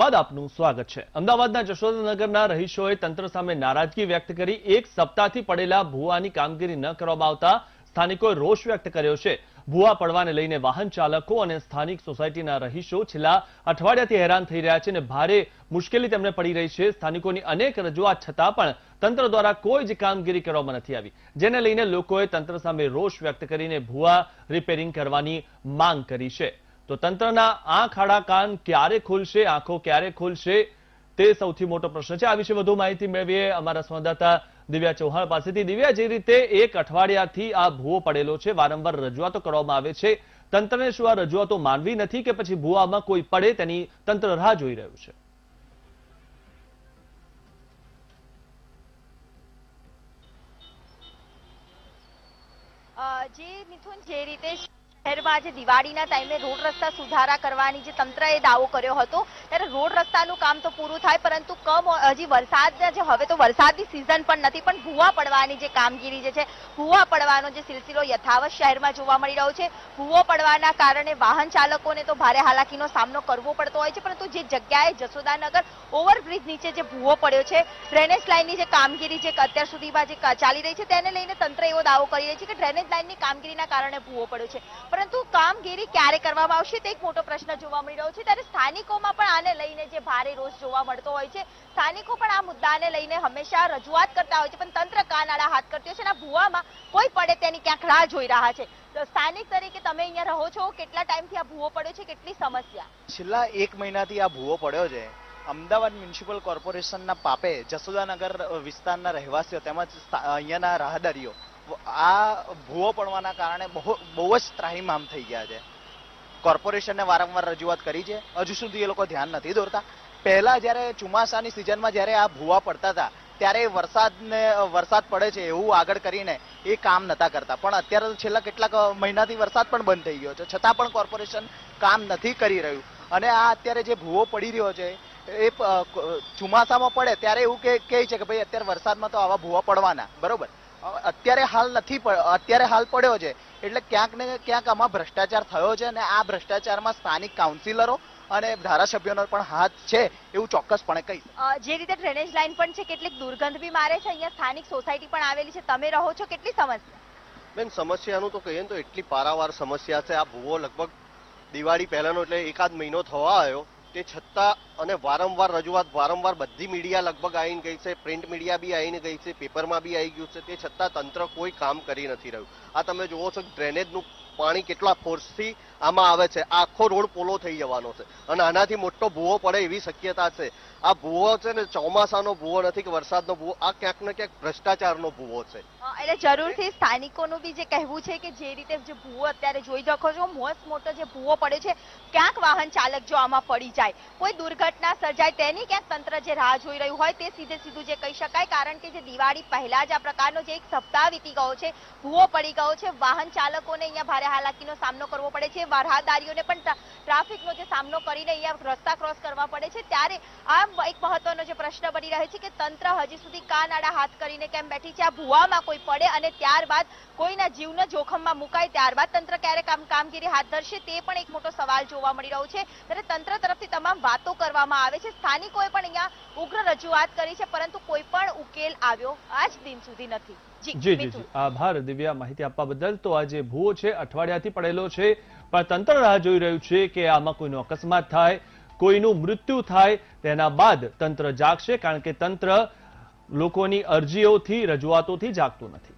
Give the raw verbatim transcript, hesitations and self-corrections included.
બાદ આપનું સ્વાગત છે। અમદાવાદના જશોદાનગરના રહીશોએ તંત્ર સામે નારાજગી વ્યક્ત કરી એક સપ્તાહથી પડેલા ભૂવાની કામગીરી ન કરવામાં આવતા સ્થાનિકોએ રોષ વ્યક્ત કર્યો છે। ભૂવા પડવાને લઈને વાહન ચાલકો અને સ્થાનિક સોસાયટીના રહીશો છેલ્લા અઠવાડિયાથી હેરાન થઈ રહ્યા છે અને ભારે મુશ્કેલી તેમને પડી રહી છે। સ્થાનિકોની અનેક રજૂઆત છતાં પણ તંત્ર દ્વારા કોઈ જ કામગીરી કરવામાં નથી આવી, જેને લઈને લોકોએ તંત્ર સામે રોષ વ્યક્ત કરીને ભૂવા રિપેરિંગ કરવાની માંગ કરી છે। તો તંત્રના આંખ આડા કાન ક્યારે ખુલશે, આંખો ક્યારે ખુલશે તે સૌથી મોટો પ્રશ્ન છે। આ વિશે વધુ માહિતી મેળવીએ અમારા સંવાદદાતા દિવ્યા ચૌહાણ પાસેથી। દિવ્યા, જે રીતે એક અઠવાડિયાથી આ ભૂવો પડેલો છે, વારંવાર રજૂઆતો કરવામાં આવે છે, તંત્રને શું આ રજૂઆતો માનવી નથી કે પછી ભૂવામાં કોઈ પડે તેની તંત્ર રાહ જોઈ રહ્યું છે? જે મિથુન, જે રીતે શહેરમાં જે દિવાળીના ટાઈમે રોડ રસ્તા સુધારા કરવાની જે તંત્રએ દાવો કર્યો હતો, ત્યારે રોડ રસ્તાનું કામ તો પૂરું થાય, પરંતુ કમ હજી વરસાદના જે હવે તો વરસાદની સિઝન પણ નથી, પણ ભૂવા પડવાની જે કામગીરી જે છે, ભૂવા પડવાનો જે સિલસિલો યથાવત શહેરમાં જોવા મળી રહ્યો છે। ભૂવો પડવાના કારણે વાહન ચાલકોને તો ભારે હાલાકીનો સામનો કરવો પડતો હોય છે, પરંતુ જે જગ્યાએ જશોદાનગર ઓવરબ્રિજ નીચે જે ભૂવો પડ્યો છે, ડ્રેનેજ લાઇનની જે કામગીરી જે અત્યાર સુધીમાં જે ચાલી રહી છે, તેને લઈને તંત્ર એવો દાવો કરી રહી છે કે ડ્રેનેજ લાઇનની કામગીરીના કારણે ભૂવો પડ્યો છે, પરંતુ કામગીરી ક્યારે કરવામાં આવશે તે એક મોટો પ્રશ્ન જોવા મળી રહ્યો છે। ત્યારે સ્થાનિકોમાં પણ આને લઈને જે ભારે રોષ જોવા મળતો હોય છે, સ્થાનિકો પણ આ મુદ્દાને લઈને હંમેશા રજૂઆત કરતા હોય છે, પણ તંત્ર કાન આડા હાથ કરતી હોય છે અને આ ભૂવામાં કોઈ પડે તેની ક્યાંક રાહ જોઈ રહ્યા છે। તો સ્થાનિક તરીકે તમે અહીંયા રહો છો, કેટલા ટાઈમથી આ ભૂવો પડ્યો છે, કેટલી સમસ્યા? છેલ્લા એક મહિનાથી આ ભૂવો પડ્યો છે। અમદાવાદ મ્યુનિસિપલ કોર્પોરેશનના પાપે જશોદાનગર વિસ્તારના રહેવાસીઓ તેમજ અહીંયાના રાહદારીઓ આ ભૂવો પડવાના કારણે બહુ બહુ જ ત્રાહિમામ થઈ ગયા છે। કોર્પોરેશનને વારંવાર રજૂઆત કરી છે, હજુ સુધી એ લોકો ધ્યાન નથી દોરતા। પહેલા જ્યારે ચોમાસાની સિઝનમાં જ્યારે આ ભૂવા પડતા હતા ત્યારે વરસાદને વરસાદ પડે છે એવું આગળ કરીને એ કામ નતા કરતા, પણ અત્યારે તો છેલ્લા કેટલાક મહિનાથી વરસાદ પણ બંધ થઈ ગયો છે, છતાં પણ કોર્પોરેશન કામ નથી કરી રહ્યું। અને આ અત્યારે જે ભૂવો પડી રહ્યો છે એ ચોમાસામાં પડે ત્યારે એવું કહે છે કે ભાઈ અત્યારે વરસાદમાં તો આવા ભૂવા પડવાના, બરોબર? અત્યારે હાલ નથી, અત્યારે હાલ પડ્યો છે, એટલે ક્યાંક ને ક્યાંક આમાં ભ્રષ્ટાચાર થયો છે અને આ ભ્રષ્ટાચારમાં સ્થાનિક કાઉન્સિલરો અને ધારાસભ્યોનો પણ હાથ છે એવું ચોક્કસપણે કહી। જે રીતે ડ્રેનેજ લાઇન પણ છે, કેટલીક દુર્ગંધ બી મારે છે, અહીંયા સ્થાનિક સોસાયટી પણ આવેલી છે, તમે રહો છો, કેટલી સમસ્યા? બેન, સમસ્યાનું તો કહીએ ને તો એટલી પારાવાર સમસ્યા છે। આ ભૂવો લગભગ દિવાળી પહેલાનો એટલે એકાદ મહિનો થવા આવ્યો, તે છતાં અને વારંવાર રજૂઆત, વારંવાર બધી મીડિયા લગભગ આવીને ગઈ છે, પ્રિન્ટ મીડિયા બી આવીને ગઈ છે, પેપરમાં બી આવી ગયું છે, તે છતાં તંત્ર કોઈ કામ કરી નથી રહ્યું। આ તમે જુઓ છો ડ્રેનેજનું પાણી કેટલા ફોર્સથી આમાં આવે છે, આખો રોડ પોલો થઈ જવાનો છે અને આનાથી મોટો ભૂવો પડે એવી શક્યતા છે। આ ભૂવો છે ને ચોમાસાનો ભૂવો નથી કે વરસાદનો ભૂવો, આ ક્યાંક ને ક્યાંક ભ્રષ્ટાચારનો ભૂવો છે। એટલે જરૂરથી સ્થાનિકોનું બી જે કહેવું છે કે જે રીતે જે ભૂવો અત્યારે જોઈ શકો છો, મોસ્ટ મોટો જે ભૂવો પડ્યો છે, ક્યાંક વાહન ચાલક જો આમાં પડી જાય, કોઈ દુર્ઘટના સર્જાય, તેની ક્યાંક તંત્ર જે રાહ જોઈ રહ્યું હોય તે સીધે સીધું જે કહી શકાય, કારણ કે જે દિવાળી પહેલા જ આ પ્રકારનો જે એક સપ્તાહ વીતી ગયો છે, ભૂવો પડી ગયો છે, વાહન ચાલકોને અહીંયા ભારે હાલાકીનો સામનો કરવો પડે છે, રાહદારીઓને પણ ટ્રાફિકનો જે સામનો કરીને અહીંયા રસ્તા ક્રોસ કરવા પડે છે, ત્યારે આ એક મહત્વનો જે પ્રશ્ન બની રહે છે કે તંત્ર હજી સુધી કાન આડા હાથ કરીને કેમ બેઠી છે? આ ભૂવામાં કોઈ પડે અને ત્યારબાદ કોઈના જીવના જોખમમાં મુકાય ત્યારબાદ તંત્ર ક્યારે કામ કામગીરી હાથ ધરશે તે પણ એક મોટો સવાલ જોવા મળી રહ્યો છે। ત્યારે તંત્ર તરફથી તમામ વાતો કરવામાં આવે છે, સ્થાનિકોએ પણ અહીંયા ઉગ્ર રજૂઆત કરી છે, પરંતુ કોઈ પણ ઉકેલ આવ્યો આજ દિન સુધી નથી। જી જી આભાર દિવ્યા, માહિતી આપવા બદલ। તો આ જે ભૂવો છે અઠવાડિયાથી પડેલો છે, પણ તંત્ર રાહ જોઈ રહ્યું છે કે આમાં કોઈનો અકસ્માત થાય, કોઈનું મૃત્યુ થાય, તેના બાદ તંત્ર જાગશે, કારણ કે તંત્ર લોકોની અરજીઓથી, રજૂઆતોથી જાગતું નથી।